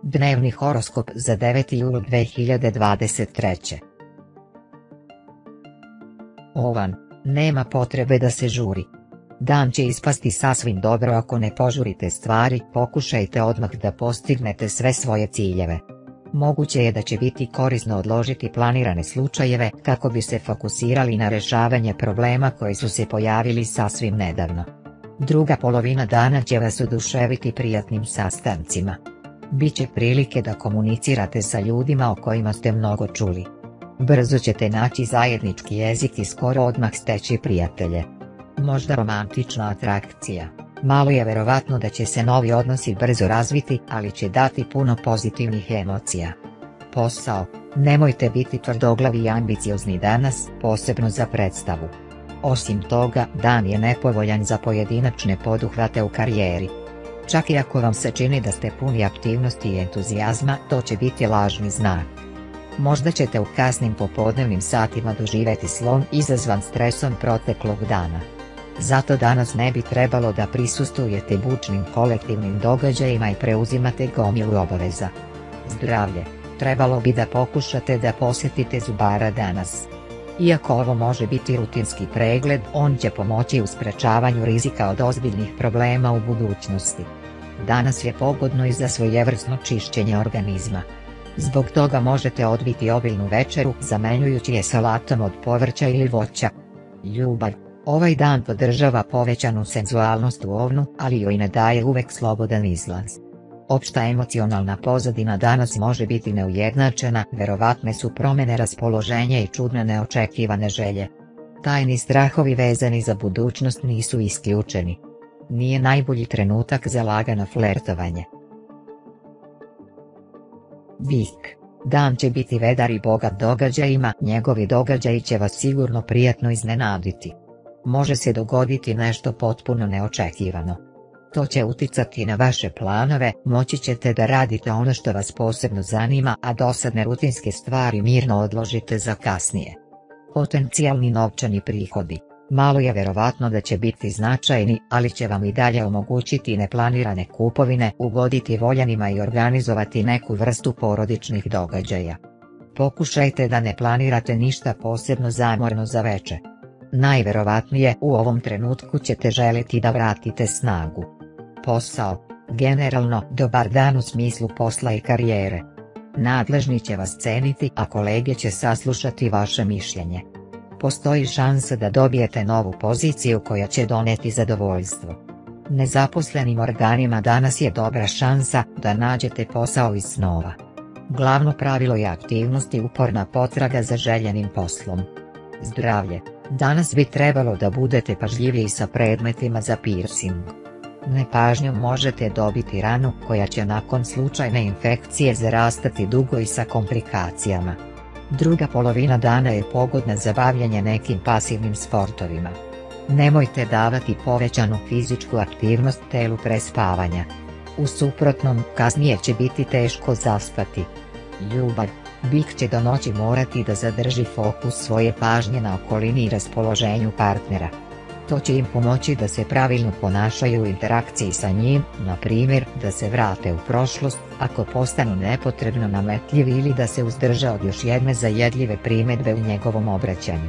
Dnevni horoskop za 9. jul 2023. Ovan, nema potrebe da se žuri. Dan će ispasti sasvim dobro ako ne požurite stvari, pokušajte odmah da postignete sve svoje ciljeve. Moguće je da će biti korisno odložiti planirane slučajeve kako bi se fokusirali na rješavanje problema koji su se pojavili sasvim nedavno. Druga polovina dana će vas oduševiti prijatnim sastancima. Biće prilike da komunicirate sa ljudima o kojima ste mnogo čuli. Brzo ćete naći zajednički jezik i skoro odmah steći prijatelje. Možda romantična atrakcija. Malo je verovatno da će se novi odnosi brzo razviti, ali će dati puno pozitivnih emocija. Posao, nemojte biti tvrdoglavi i ambiciozni danas, posebno za predstavu. Osim toga, dan je nepovoljan za pojedinačne poduhvate u karijeri. Čak i ako vam se čini da ste puni aktivnosti i entuzijazma, to će biti lažni znak. Možda ćete u kasnim popodnevnim satima doživjeti slom izazvan stresom proteklog dana. Zato danas ne bi trebalo da prisustvujete bučnim kolektivnim događajima i preuzimate gomilu obaveza. Zdravlje, trebalo bi da pokušate da posjetite zubara danas. Iako ovo može biti rutinski pregled, on će pomoći u sprečavanju rizika od ozbiljnih problema u budućnosti. Danas je pogodno i za svojevrsno čišćenje organizma. Zbog toga možete odbiti obilnu večeru zamenjujući je salatom od povrća ili voća. Ljubav, ovaj dan podržava povećanu senzualnost u ovnu, ali joj ne daje uvek slobodan izlaz. Opšta emocionalna pozadina danas može biti neujednačena, verovatne su promjene raspoloženja i čudne neočekivane želje. Tajni strahovi vezani za budućnost nisu isključeni. Nije najbolji trenutak za lagano flertovanje. Bik, dan će biti vedar i bogat događajima, njegovi događaji će vas sigurno prijatno iznenaditi. Može se dogoditi nešto potpuno neočekivano. To će uticati na vaše planove, moći ćete da radite ono što vas posebno zanima, a dosadne rutinske stvari mirno odložite za kasnije. Potencijalni novčani prihodi, malo je verovatno da će biti značajni, ali će vam i dalje omogućiti neplanirane kupovine, ugoditi voljanima i organizovati neku vrstu porodičnih događaja. Pokušajte da ne planirate ništa posebno zamorno za veče. Najverovatnije u ovom trenutku ćete želiti da vratite snagu. Posao, generalno dobar dan u smislu posla i karijere. Nadležni će vas ceniti, a kolege će saslušati vaše mišljenje. Postoji šansa da dobijete novu poziciju koja će doneti zadovoljstvo. Nezaposlenim organima danas je dobra šansa da nađete posao iz snova. Glavno pravilo je aktivnost i uporna potraga za željenim poslom. Zdravlje, danas bi trebalo da budete pažljiviji sa predmetima za piercing. Nepažnjom možete dobiti ranu koja će nakon slučajne infekcije zarastati dugo i sa komplikacijama. Druga polovina dana je pogodna za bavljanje nekim pasivnim sportovima. Nemojte davati povećanu fizičku aktivnost telu pre spavanja. U suprotnom, kasnije će biti teško zaspati. Ljubav, bik će do noći morati da zadrži fokus svoje pažnje na okolini i raspoloženju partnera. To će im pomoći da se pravilno ponašaju u interakciji sa njim, na primjer da se vrate u prošlost ako postanu nepotrebno nametljivi ili da se uzdrže od još jedne zajedljive primjedbe u njegovom obraćanju.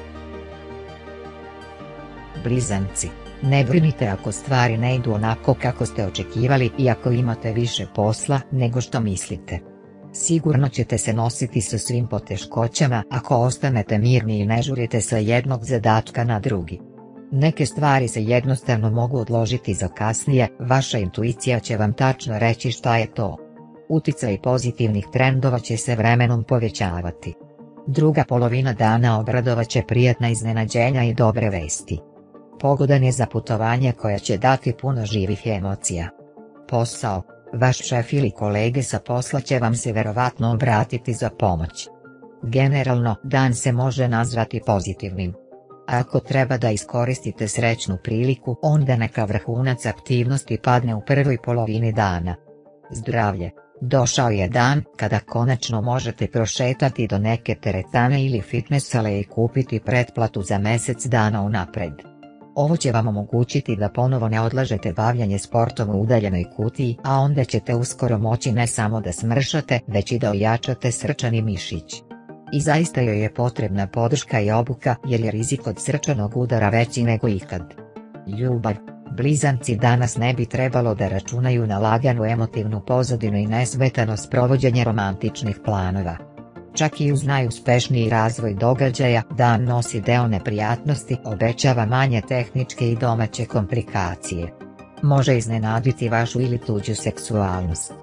Blizanci, ne brinite ako stvari ne idu onako kako ste očekivali i ako imate više posla nego što mislite. Sigurno ćete se nositi sa svim poteškoćama ako ostanete mirni i ne žurite sa jednog zadatka na drugi. Neke stvari se jednostavno mogu odložiti za kasnije, vaša intuicija će vam tačno reći šta je to. Uticaj pozitivnih trendova će se vremenom povećavati. Druga polovina dana obradovaće prijatna iznenađenja i dobre vesti. Pogodan je za putovanje koja će dati puno živih emocija. Posao, vaš šef ili kolege sa posla će vam se verovatno obratiti za pomoć. Generalno, dan se može nazvati pozitivnim. Ako treba da iskoristite srećnu priliku, onda neka vrhunac aktivnosti padne u prvoj polovini dana. Zdravlje, došao je dan kada konačno možete prošetati do neke teretane ili fitness sale i kupiti pretplatu za mjesec dana unapred. Ovo će vam omogućiti da ponovo ne odlažete bavljanje sportom u udaljenoj kutiji, a onda ćete uskoro moći ne samo da smršate, već i da ojačate srčani mišić. I zaista joj je potrebna podrška i obuka jer je rizik od srčanog udara veći nego ikad. Ljubav. Blizanci danas ne bi trebalo da računaju na laganu emotivnu pozadinu i nesmetano sprovođenje romantičnih planova. Čak i uz najuspešniji razvoj događaja, dan nosi deo neprijatnosti, obećava manje tehničke i domaće komplikacije. Može iznenaditi vašu ili tuđu seksualnost.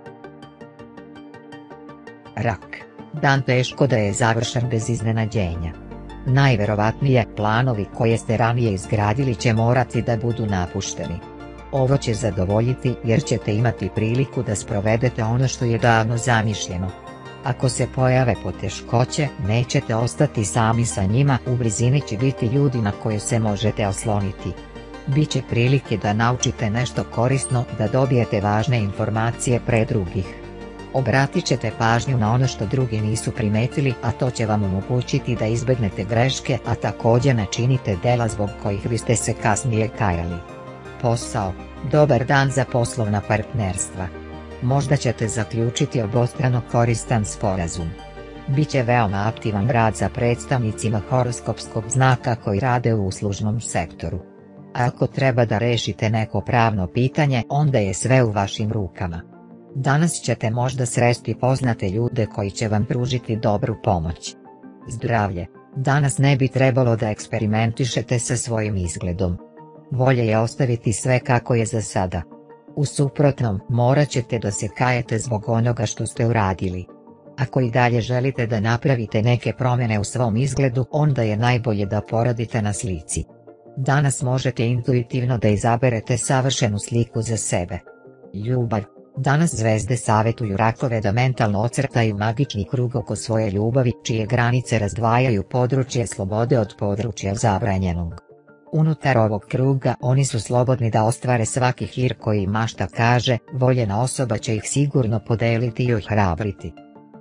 Rak. Dan teško da je završen bez iznenađenja. Najverovatnije, planovi koje ste ranije izgradili će morati da budu napušteni. Ovo će zadovoljiti jer ćete imati priliku da sprovedete ono što je davno zamišljeno. Ako se pojave poteškoće, nećete ostati sami sa njima, u blizini će biti ljudi na koje se možete osloniti. Biće prilike da naučite nešto korisno, da dobijete važne informacije pre drugih. Obratit ćete pažnju na ono što drugi nisu primetili, a to će vam omogućiti da izbegnete greške, a također ne činite dela zbog kojih biste se kasnije kajali. Posao. Dobar dan za poslovna partnerstva. Možda ćete zaključiti obostrano koristan sporazum. Biće veoma aktivan rad za predstavnicima horoskopskog znaka koji rade u uslužnom sektoru. A ako treba da rešite neko pravno pitanje, onda je sve u vašim rukama. Danas ćete možda sresti poznate ljude koji će vam pružiti dobru pomoć. Zdravlje. Danas ne bi trebalo da eksperimentišete sa svojim izgledom. Bolje je ostaviti sve kako je za sada. U suprotnom, morat ćete da se kajete zbog onoga što ste uradili. Ako i dalje želite da napravite neke promjene u svom izgledu, onda je najbolje da poradite na slici. Danas možete intuitivno da izaberete savršenu sliku za sebe. Ljubav. Danas zvezde savjetuju rakove da mentalno ocrtaju magični krug oko svoje ljubavi, čije granice razdvajaju područje slobode od područja zabranjenog. Unutar ovog kruga oni su slobodni da ostvare svaki hir koji mašta kaže, voljena osoba će ih sigurno podeliti i ohrabriti.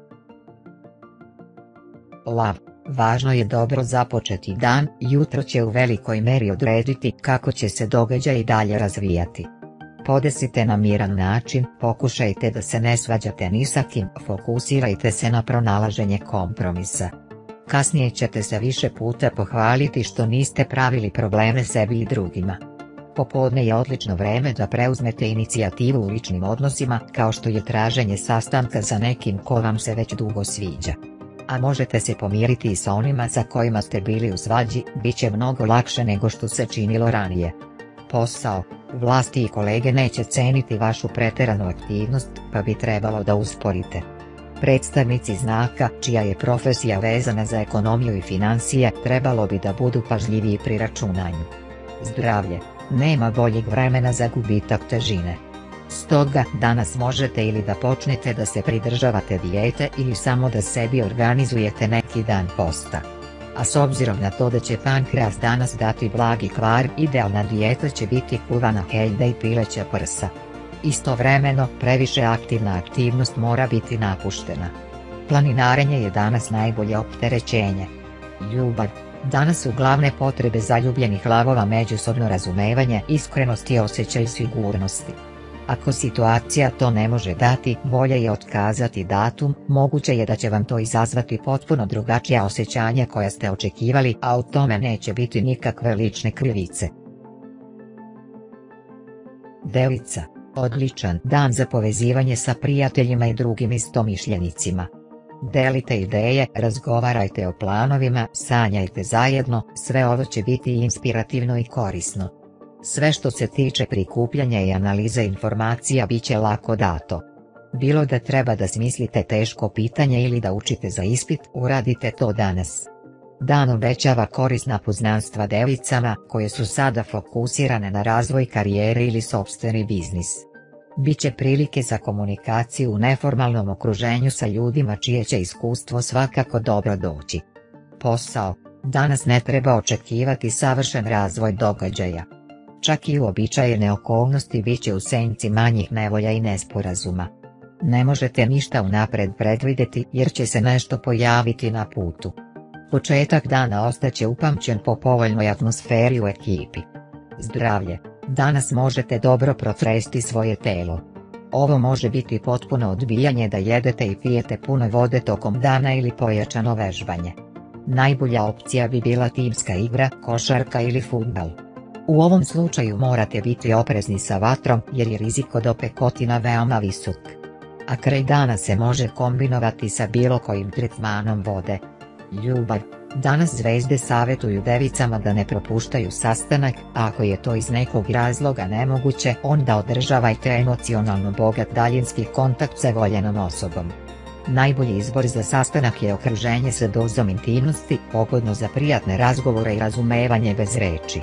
Lav. Važno je dobro započeti dan, jutro će u velikoj meri odrediti kako će se događaj dalje razvijati. Podesite na miran način, pokušajte da se ne svađate ni sa kim, fokusirajte se na pronalaženje kompromisa. Kasnije ćete se više puta pohvaliti što niste pravili probleme sebi i drugima. Popodne je odlično vreme da preuzmete inicijativu u ličnim odnosima, kao što je traženje sastanka za nekim ko vam se već dugo sviđa. A možete se pomiriti i sa onima sa kojima ste bili u svađi, bit će mnogo lakše nego što se činilo ranije. Posao. Vlasti i kolege neće ceniti vašu preteranu aktivnost, pa bi trebalo da usporite. Predstavnici znaka, čija je profesija vezana za ekonomiju i financije, trebalo bi da budu pažljiviji pri računanju. Zdravlje. Nema boljeg vremena za gubitak težine. Stoga, danas možete ili da počnete da se pridržavate dijete ili samo da sebi organizujete neki dan posta. A s obzirom na to da će pankreas danas dati blagi kvar, idealna dijeta će biti kuvana helda i pileća prsa. Istovremeno, previše aktivna aktivnost mora biti napuštena. Planinarenje je danas najbolje opterećenje. Ljubav. Danas su glavne potrebe zaljubljenih lavova međusobno razumevanje, iskrenost i osjećaj sigurnosti. Ako situacija to ne može dati, bolje je otkazati datum, moguće je da će vam to izazvati potpuno drugačija osjećanja koja ste očekivali, a u tome neće biti nikakve lične krivice. Devica. Odličan dan za povezivanje sa prijateljima i drugim istomišljenicima. Delite ideje, razgovarajte o planovima, sanjajte zajedno, sve ovo će biti inspirativno i korisno. Sve što se tiče prikupljanja i analize informacija bit će lako dato. Bilo da treba da smislite teško pitanje ili da učite za ispit, uradite to danas. Dan obećava korisna poznanstva devicama, koje su sada fokusirane na razvoj karijere ili sopstveni biznis. Biće prilike za komunikaciju u neformalnom okruženju sa ljudima čije će iskustvo svakako dobro doći. Posao. Danas ne treba očekivati savršen razvoj događaja. Čak i uobičajene okolnosti bit će u senci manjih nevolja i nesporazuma. Ne možete ništa unapred predvidjeti jer će se nešto pojaviti na putu. Početak dana ostaće upamćen po povoljnoj atmosferi u ekipi. Zdravlje. Danas možete dobro protresti svoje telo. Ovo može biti potpuno odbijanje da jedete i pijete puno vode tokom dana ili pojačano vežbanje. Najbolja opcija bi bila timska igra, košarka ili fudbal. U ovom slučaju morate biti oprezni sa vatrom jer je rizik od opekotina veoma visok. A kraj dana se može kombinovati sa bilo kojim tretmanom vode. Ljubav. Danas zvezde savjetuju devicama da ne propuštaju sastanak, a ako je to iz nekog razloga nemoguće, onda održavajte emocionalno bogat daljinski kontakt sa voljenom osobom. Najbolji izbor za sastanak je okruženje sa dozom intimnosti, pogodno za prijatne razgovore i razumevanje bez reči.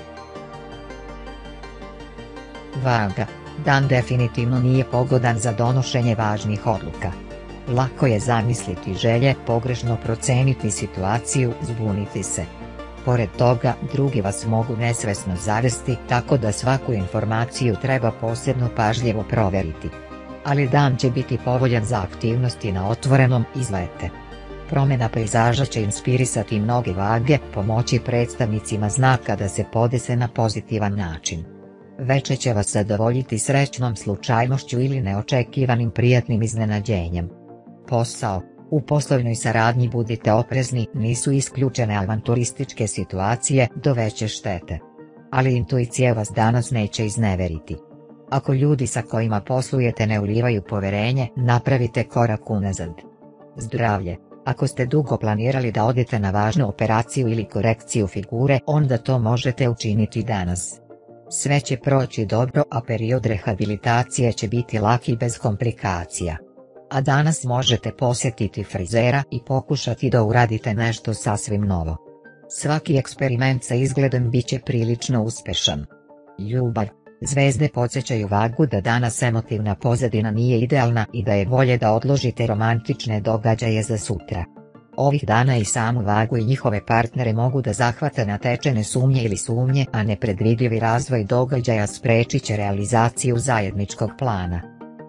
Vaga. Dan definitivno nije pogodan za donošenje važnih odluka. Lako je zamisliti želje, pogrešno proceniti situaciju, zbuniti se. Pored toga, drugi vas mogu nesvesno zavesti, tako da svaku informaciju treba posebno pažljivo provjeriti. Ali dan će biti povoljan za aktivnosti na otvorenom, izlete. Promjena pejzaža će inspirisati mnoge vage, pomoći predstavnicima znaka da se podese na pozitivan način. Veče će vas zadovoljiti srećnom slučajnošću ili neočekivanim prijatnim iznenađenjem. Posao. U poslovnoj saradnji budite oprezni, nisu isključene avanturističke situacije do veće štete. Ali intuicija vas danas neće izneveriti. Ako ljudi sa kojima poslujete ne ulivaju povjerenje, napravite korak unazad. Zdravlje. Ako ste dugo planirali da odete na važnu operaciju ili korekciju figure, onda to možete učiniti danas. Sve će proći dobro, a period rehabilitacije će biti lak i bez komplikacija. A danas možete posjetiti frizera i pokušati da uradite nešto sasvim novo. Svaki eksperiment sa izgledom bit će prilično uspješan. Ljubav. Zvezde podsjećaju vagu da danas emotivna pozadina nije idealna i da je bolje da odložite romantične događaje za sutra. Ovih dana i samu vagu i njihove partnere mogu da zahvate natečene sumnje ili sumnje, a nepredvidljivi razvoj događaja spriječit će realizaciju zajedničkog plana.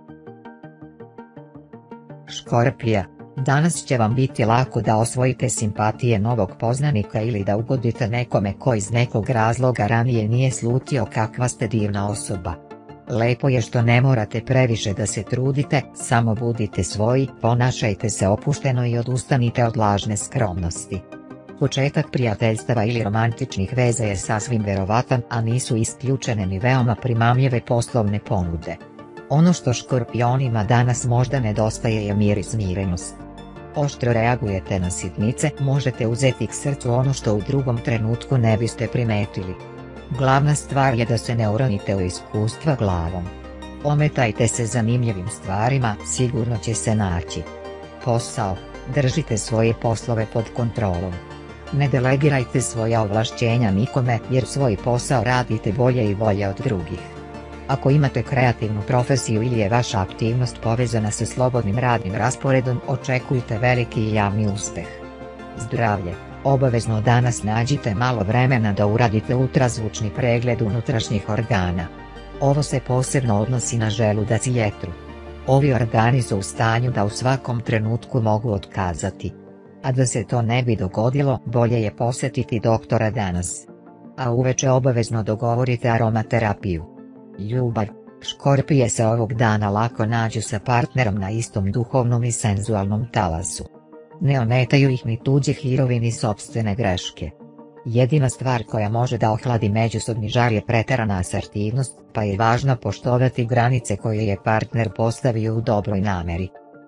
Škorpija. Danas će vam biti lako da osvojite simpatije novog poznanika ili da ugodite nekome ko iz nekog razloga ranije nije slutio kakva ste divna osoba. Lepo je što ne morate previše da se trudite, samo budite svoji, ponašajte se opušteno i odustanite od lažne skromnosti. Početak prijateljstava ili romantičnih veza je sasvim vjerovatan, a nisu isključene ni veoma primamljive poslovne ponude. Ono što škorpionima danas možda nedostaje je mir i smirenost. Oštro reagujete na sitnice, možete uzeti k srcu ono što u drugom trenutku ne biste primetili. Glavna stvar je da se ne uronite u iskustva glavom. Ometajte se zanimljivim stvarima, sigurno će se naći. Posao. Držite svoje poslove pod kontrolom. Ne delegirajte svoja ovlašćenja nikome jer svoj posao radite bolje i bolje od drugih. Ako imate kreativnu profesiju ili je vaša aktivnost povezana sa slobodnim radnim rasporedom, očekujte veliki i javni uspjeh. Zdravlje. Obavezno danas nađite malo vremena da uradite ultrazvučni pregled unutrašnjih organa. Ovo se posebno odnosi na želudac i jetru. Ovi organi su u stanju da u svakom trenutku mogu otkazati. A da se to ne bi dogodilo, bolje je posjetiti doktora danas. A uveče obavezno dogovorite aromaterapiju. Ljubav. Škorpije se ovog dana lako nađu sa partnerom na istom duhovnom i senzualnom talasu. Ne ometaju ih ni tuđi hirovi ni sopstvene greške. Jedina stvar koja može da ohladi međusobni žar je pretjerana asertivnost, pa je važno poštovati granice koje je partner postavio u dobroj namjeri.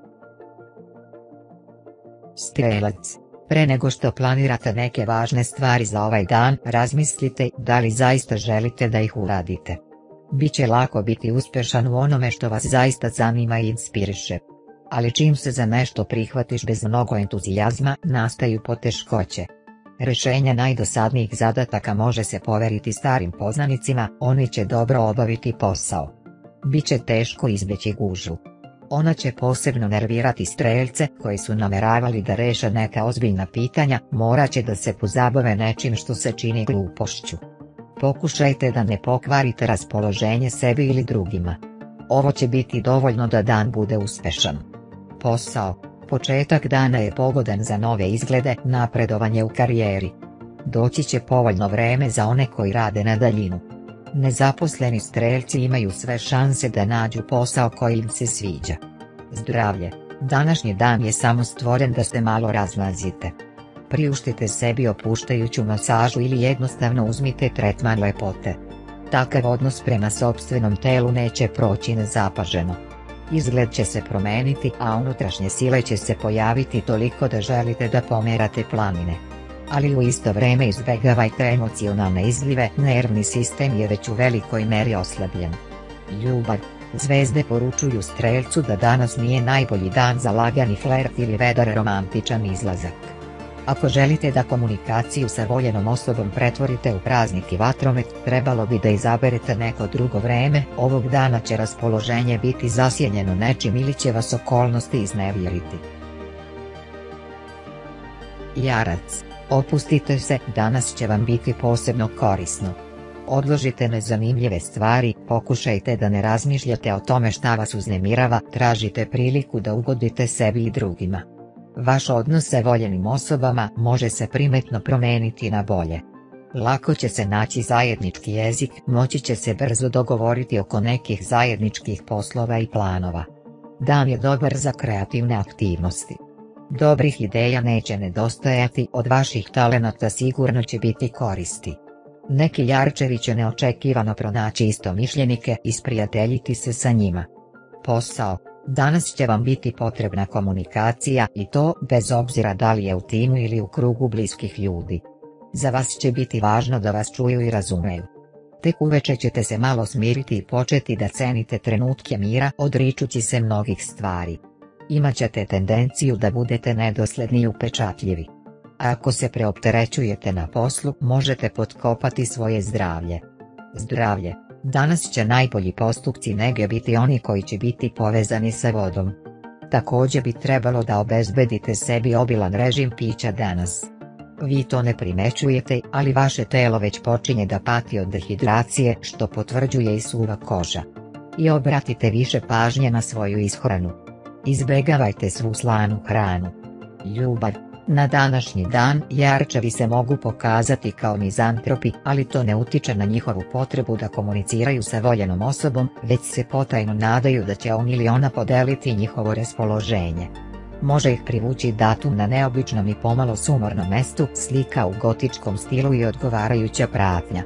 Strelac. Pre nego što planirate neke važne stvari za ovaj dan, razmislite da li zaista želite da ih uradite. Biće lako biti uspješan u onome što vas zaista zanima i inspiriše. Ali čim se za nešto prihvatiš bez mnogo entuzijazma, nastaju poteškoće. Rješenje najdosadnijih zadataka može se poveriti starim poznanicima, oni će dobro obaviti posao. Biće teško izbjeći gužvu. Ona će posebno nervirati strelce koji su namjeravali da reše neka ozbiljna pitanja, morat će da se pozabave nečim što se čini glupošću. Pokušajte da ne pokvarite raspoloženje sebi ili drugima. Ovo će biti dovoljno da dan bude uspješan. Posao. Početak dana je pogodan za nove izglede, napredovanje u karijeri. Doći će povoljno vreme za one koji rade na daljinu. Nezaposleni Streljci imaju sve šanse da nađu posao koji im se sviđa. Zdravlje. Današnji dan je samo stvoren da se malo razmazite. Priuštite sebi opuštajuću masažu ili jednostavno uzmite tretman lepote. Takav odnos prema sopstvenom telu neće proći nezapaženo. Izgled će se promeniti, a unutrašnje sile će se pojaviti toliko da želite da pomerate planine. Ali u isto vrijeme izbjegavajte emocionalne izlive, nervni sistem je već u velikoj meri oslabljen. Ljubav. Zvezde poručuju Streljcu da danas nije najbolji dan za lagani flert ili vedar romantičan izlazak. Ako želite da komunikaciju sa voljenom osobom pretvorite u praznik i vatromet, trebalo bi da izaberete neko drugo vreme. Ovog dana će raspoloženje biti zasjenjeno nečim ili će vas okolnosti iznevjeriti. Jarac. Opustite se, danas će vam biti posebno korisno. Odložite nezanimljive stvari, pokušajte da ne razmišljate o tome šta vas uznemirava, tražite priliku da ugodite sebi i drugima. Vaš odnos sa voljenim osobama može se primetno promeniti na bolje. Lako će se naći zajednički jezik, moći će se brzo dogovoriti oko nekih zajedničkih poslova i planova. Dan je dobar za kreativne aktivnosti. Dobrih ideja neće nedostajati, od vaših talenata sigurno će biti koristi. Neki jarčevi će neočekivano pronaći istomišljenike i sprijateljiti se sa njima. Posao. Danas će vam biti potrebna komunikacija i to bez obzira da li je u timu ili u krugu bliskih ljudi. Za vas će biti važno da vas čuju i razumeju. Tek uveče ćete se malo smiriti i početi da cenite trenutke mira, odričući se mnogih stvari. Imaćete tendenciju da budete nedosljedni i upečatljivi. A ako se preopterećujete na poslu, možete potkopati svoje zdravlje. Zdravlje. Danas će najbolji postupci nege biti oni koji će biti povezani sa vodom. Također bi trebalo da obezbedite sebi obilan režim pića danas. Vi to ne primećujete, ali vaše telo već počinje da pati od dehidracije, što potvrđuje i suva koža. I obratite više pažnje na svoju ishranu. Izbjegavajte svu slanu hranu. Ljubav. Na današnji dan jarčevi se mogu pokazati kao mizantropi, ali to ne utiče na njihovu potrebu da komuniciraju sa voljenom osobom, već se potajno nadaju da će on ili ona podeliti njihovo raspoloženje. Može ih privući datum na neobičnom i pomalo sumornom mestu, slika u gotičkom stilu i odgovarajuća pratnja.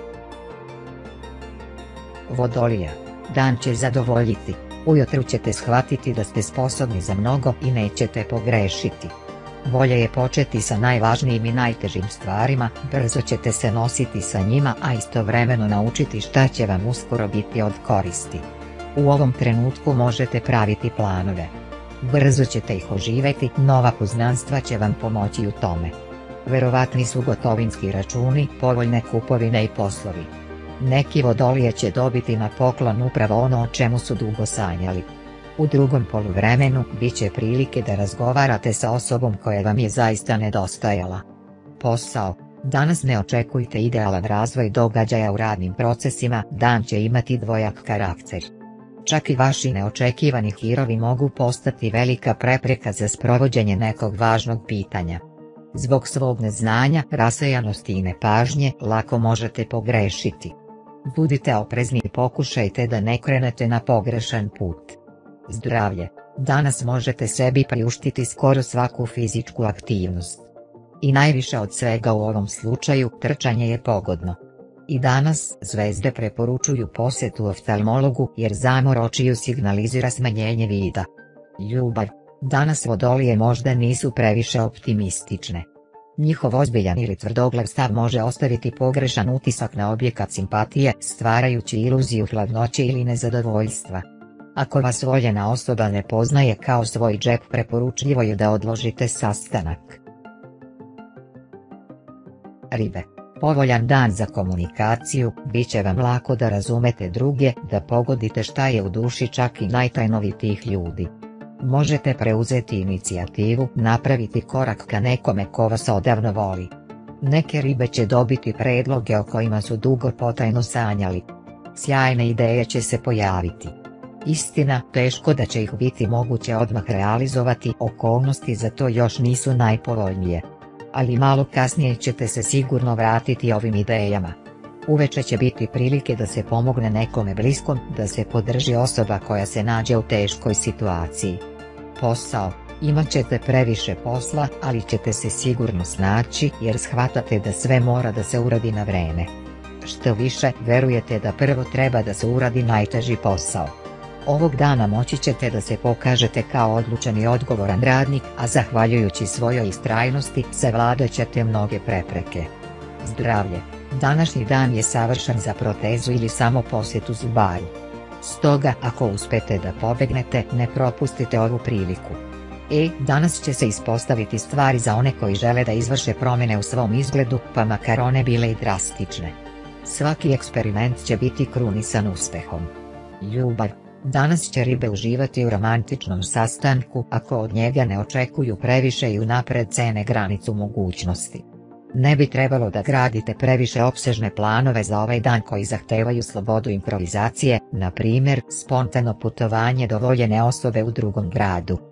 Vodolija. Dan će zadovoljiti. Ujutro ćete shvatiti da ste sposobni za mnogo i nećete pogrešiti. Bolje je početi sa najvažnijim i najtežim stvarima, brzo ćete se nositi sa njima, a istovremeno naučiti šta će vam uskoro biti od koristi. U ovom trenutku možete praviti planove. Brzo ćete ih oživjeti, nova poznanstva će vam pomoći u tome. Verovatni su gotovinski računi, povoljne kupovine i poslovi. Neki vodolije će dobiti na poklon upravo ono o čemu su dugo sanjali. U drugom poluvremenu bit će prilike da razgovarate sa osobom koja vam je zaista nedostajala. Posao. Danas ne očekujte idealan razvoj događaja u radnim procesima, dan će imati dvojak karakter. Čak i vaši neočekivani hirovi mogu postati velika prepreka za sprovođenje nekog važnog pitanja. Zbog svog neznanja, rasejanosti i nepažnje, lako možete pogrešiti. Budite oprezni i pokušajte da ne krenete na pogrešan put. Zdravlje. Danas možete sebi priuštiti skoro svaku fizičku aktivnost. I najviše od svega u ovom slučaju, trčanje je pogodno. I danas zvezde preporučuju posjetu oftalmologu jer zamor očiju signalizira smanjenje vida. Ljubav. Danas vodolije možda nisu previše optimistične. Njihov ozbiljan ili tvrdoglav stav može ostaviti pogrešan utisak na objekat simpatije, stvarajući iluziju hladnoće ili nezadovoljstva. Ako vas voljena osoba ne poznaje kao svoj džep, preporučljivo je da odložite sastanak. Ribe. Povoljan dan za komunikaciju, bit će vam lako da razumete druge, da pogodite šta je u duši čak i najtajnovitijih ljudi. Možete preuzeti inicijativu, napraviti korak ka nekome ko vas odavno voli. Neke ribe će dobiti predloge o kojima su dugo potajno sanjali. Sjajne ideje će se pojaviti. Istina, teško da će ih biti moguće odmah realizovati, okolnosti za to još nisu najpovoljnije. Ali malo kasnije ćete se sigurno vratiti ovim idejama. Uveče će biti prilike da se pomogne nekome bliskom, da se podrži osoba koja se nađe u teškoj situaciji. Posao. Imat ćete previše posla, ali ćete se sigurno snaći jer shvatate da sve mora da se uradi na vreme. Što više, verujete da prvo treba da se uradi najteži posao. Ovog dana moći ćete da se pokažete kao odlučan i odgovoran radnik, a zahvaljujući svojoj istrajnosti savladat ćete mnoge prepreke. Zdravlje. Današnji dan je savršen za protezu ili samo posjetu zubaru. Stoga, ako uspete da pobegnete, ne propustite ovu priliku. Danas će se ispostaviti stvari za one koji žele da izvrše promjene u svom izgledu, pa makar one bile i drastične. Svaki eksperiment će biti krunisan uspehom. Ljubav. Danas će ribe uživati u romantičnom sastanku ako od njega ne očekuju previše i unapred cene granicu mogućnosti. Ne bi trebalo da gradite previše opsežne planove za ovaj dan koji zahtevaju slobodu improvizacije, na primjer spontano putovanje do voljene osobe u drugom gradu.